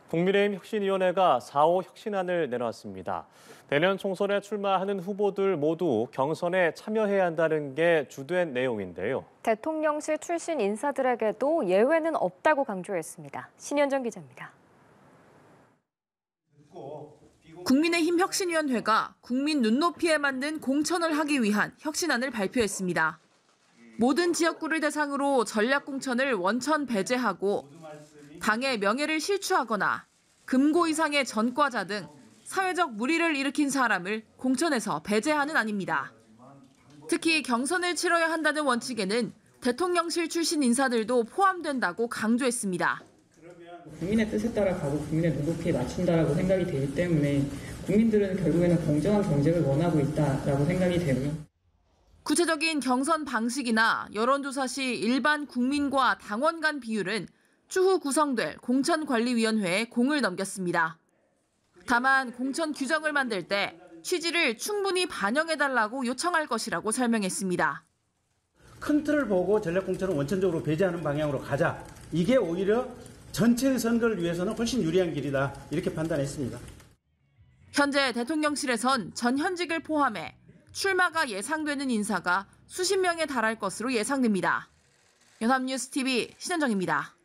국민의힘 혁신위원회가 4.5 혁신안을 내놓았습니다. 내년 총선에 출마하는 후보들 모두 경선에 참여해야 한다는 게 주된 내용인데요. 대통령실 출신 인사들에게도 예외는 없다고 강조했습니다. 신현정 기자입니다. 국민의힘 혁신위원회가 국민 눈높이에 맞는 공천을 하기 위한 혁신안을 발표했습니다. 모든 지역구를 대상으로 전략공천을 원천 배제하고 당의 명예를 실추하거나 금고 이상의 전과자 등 사회적 물의를 일으킨 사람을 공천에서 배제하는 안입니다. 특히 경선을 치러야 한다는 원칙에는 대통령실 출신 인사들도 포함된다고 강조했습니다. 국민의 뜻에 따라 가고 국민의 눈높이에 맞춘다라고 생각이 되기 때문에 국민들은 결국에는 공정한 경쟁을 원하고 있다라고 생각이 되고요. 구체적인 경선 방식이나 여론조사 시 일반 국민과 당원 간 비율은 추후 구성될 공천관리위원회에 공을 넘겼습니다. 다만 공천 규정을 만들 때 취지를 충분히 반영해달라고 요청할 것이라고 설명했습니다. 큰 틀을 보고 전략공천을 원천적으로 배제하는 방향으로 가자. 이게 오히려 전체의 선거를 위해서는 훨씬 유리한 길이다. 이렇게 판단했습니다. 현재 대통령실에선 전 현직을 포함해 출마가 예상되는 인사가 수십 명에 달할 것으로 예상됩니다. 연합뉴스 TV 신현정입니다.